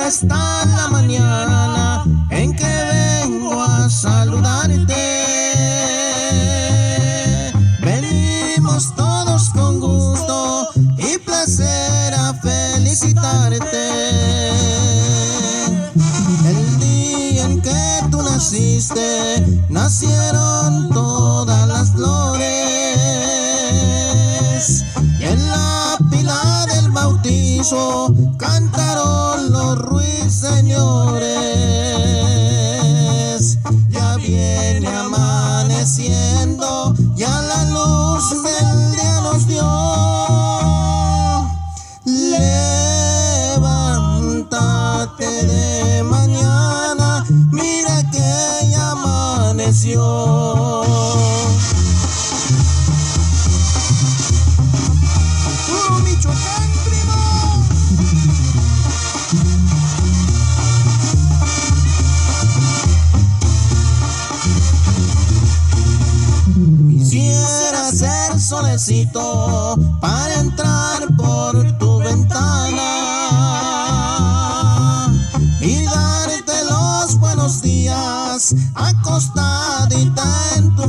hora está la mañana en que vengo a saludarte. Venimos todos con gusto y placer a felicitarte. El día en que tú naciste, nacieron todas las flores, y en la pila del bautizo cantaron los ruiseñores. Ya viene amaneciendo, ya la luz del día nos dio. Levántate de mañana, mira que ya amaneció. ¡Puro Michoacán, primo! Quisiera ser solecito para entrar por tu ventana y darte los buenos días acostadita en tu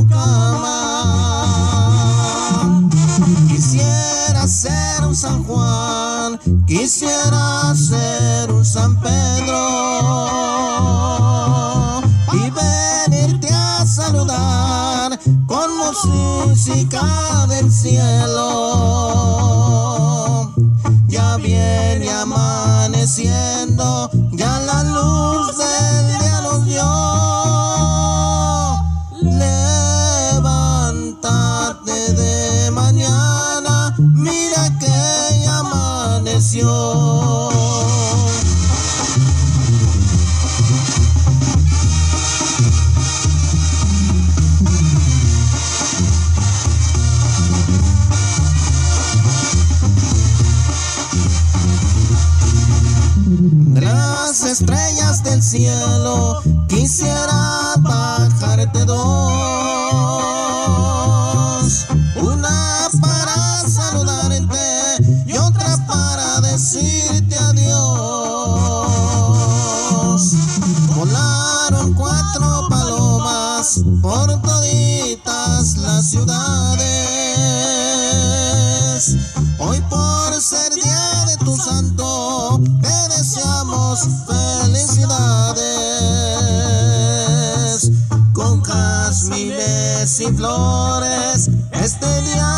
cama. Quisiera ser un San Juan, quisiera ser un San Pedro y venirte a saludar con música del cielo. Ya viene amaneciendo, ya la luz del día nos dio. Levántate de mañana, mira que ya amaneció. Las estrellas del cielo quisiera bajarte dos, una para saludarte y otra para decirte adiós. Volaron 4 palomas por toditas las ciudades. Hoy por ser día de tu santo te deseamos felicidades. Con jazmines y flores este día